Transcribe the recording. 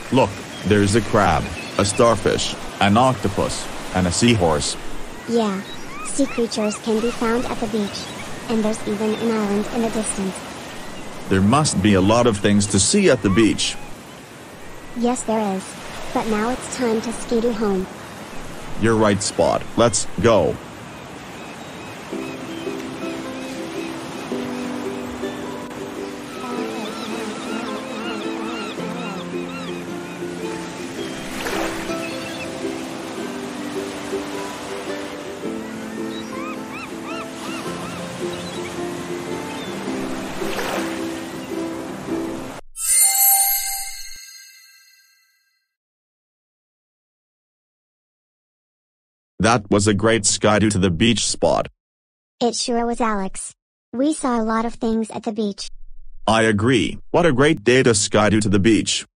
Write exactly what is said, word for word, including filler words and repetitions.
Look, there's a crab, a starfish, an octopus, and a seahorse. Yeah, sea creatures can be found at the beach. And there's even an island in the distance. There must be a lot of things to see at the beach. Yes, there is. But now it's time to skidoo home. You're right, Spot. Let's go. That was a great skidoo to the beach, Spot. It sure was, Alex. We saw a lot of things at the beach. I agree. What a great day to skidoo to the beach.